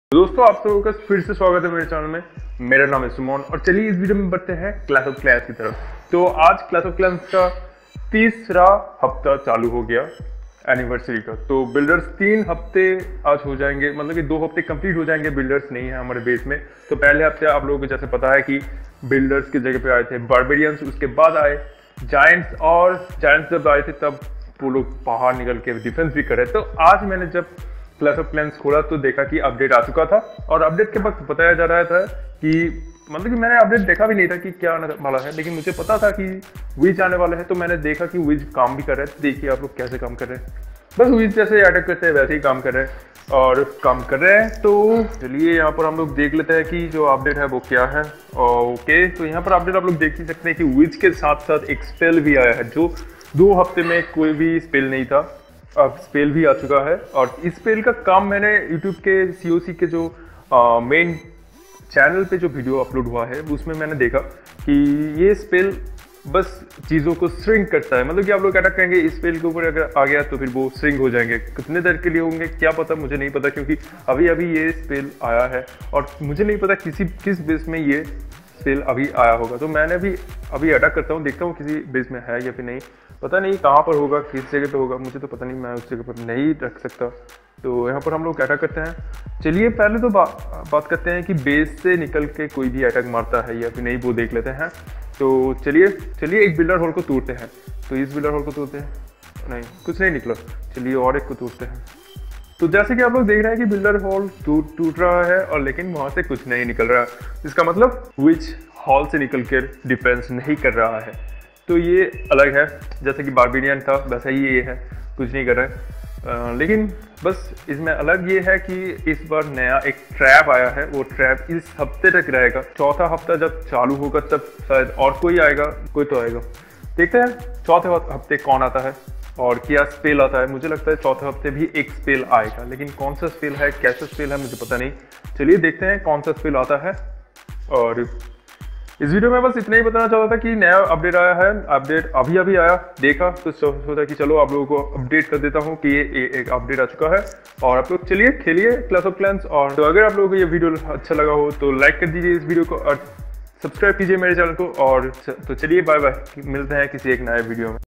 तो दोस्तों आप सबों का फिर से स्वागत है मेरे चैनल में। मेरा नाम है सुमन और चलिए इस वीडियो में बढ़ते हैं क्लैश ऑफ क्लैंस की तरफ। तो आज क्लैश ऑफ क्लैंस का तीसरा हफ्ता चालू हो गया एनिवर्सरी का। तो बिल्डर्स 3 हफ्ते आज हो जाएंगे, मतलब कि 2 हफ्ते कंप्लीट हो जाएंगे। बिल्डर्स नहीं है हमारे बेस में। तो पहले हफ्ते आप लोगों को जैसे पता है कि बिल्डर्स की जगह पे आए थे बारबेरियंस, उसके बाद आए जायंट्स, और जायंट्स जब आए थे तब वो लोग बाहर निकल के डिफेंस भी करे। तो आज मैंने जब क्लैश ऑफ क्लैंस खोला तो देखा कि अपडेट आ चुका था, और अपडेट के वक्त बताया जा रहा था कि मतलब कि मैंने अपडेट देखा भी नहीं था कि क्या आने वाला है, लेकिन मुझे पता था कि विज आने वाला है। तो मैंने देखा कि विज काम भी कर रहे हैं। देखिए आप लोग कैसे काम कर रहे हैं, बस विज जैसे अटैक करते हैं वैसे ही काम कर रहे हैं और काम कर रहे हैं। तो चलिए यहाँ पर हम लोग देख लेते हैं कि जो अपडेट है वो क्या है। ओके, तो यहाँ पर अपडेट आप लोग देख ही सकते हैं कि विज के साथ साथ एक स्पेल भी आया है, जो 2 हफ्ते में कोई भी स्पेल नहीं था, अब स्पेल भी आ चुका है। और इस स्पेल का काम मैंने यूट्यूब के COC के जो मेन चैनल पे जो वीडियो अपलोड हुआ है उसमें मैंने देखा कि ये स्पेल बस चीज़ों को श्रिंक करता है। मतलब कि आप लोग अटैक करेंगे इस स्पेल के ऊपर, अगर आ गया तो फिर वो श्रिंक हो जाएंगे। कितने देर के लिए होंगे क्या पता, मुझे नहीं पता, क्योंकि अभी अभी ये स्पेल आया है और मुझे नहीं पता किस बेस में ये स्पेल अभी आया होगा। तो मैंने भी अभी अटैक करता हूँ, देखता हूँ किसी बेस में है या फिर नहीं। पता नहीं कहाँ पर होगा, किस जगह पे होगा, मुझे तो पता नहीं, मैं उस जगह पर नहीं रख सकता। तो यहाँ पर हम लोग अटैक करते हैं। चलिए पहले तो बात करते हैं कि बेस से निकल के कोई भी अटैक मारता है या फिर नहीं, वो देख लेते हैं। तो चलिए एक बिल्डर होल को तोड़ते हैं। तो इस बिल्डर होल को तोड़ते हैं, नहीं कुछ नहीं निकला। चलिए और एक को तोड़ते हैं। तो जैसे कि आप लोग देख रहे हैं कि बिल्डर हॉल टूट रहा है, और लेकिन वहाँ से कुछ नहीं निकल रहा। इसका मतलब विच हॉल से निकल कर डिफेंस नहीं कर रहा है। तो ये अलग है, जैसे कि बारबेरियन था वैसा ही ये है, कुछ नहीं कर रहा है। लेकिन बस इसमें अलग ये है कि इस बार नया एक ट्रैप आया है। वो ट्रैप इस हफ्ते तक रहेगा। चौथा हफ्ता जब चालू होगा तब शायद और कोई आएगा, कोई तो आएगा। देखते हैं चौथे हफ्ते कौन आता है और क्या स्पेल आता है। मुझे लगता है चौथे हफ्ते भी एक स्पेल आएगा, लेकिन कौन सा स्पेल है, कैसा स्पेल है, मुझे पता नहीं। चलिए देखते हैं कौन सा स्पेल आता है। और इस वीडियो में बस इतना ही बताना चाहता था कि नया अपडेट आया है। अपडेट अभी आया, देखा तो सोचा कि चलो आप लोगों को अपडेट कर देता हूँ कि ये एक अपडेट आ चुका है। और आप लोग चलिए खेलिए क्लैश ऑफ क्लैंस। और तो अगर आप लोगों को ये वीडियो अच्छा लगा हो तो लाइक कर दीजिए इस वीडियो को और सब्सक्राइब कीजिए मेरे चैनल को। और तो चलिए बाय बाय, मिलते हैं किसी एक नए वीडियो में।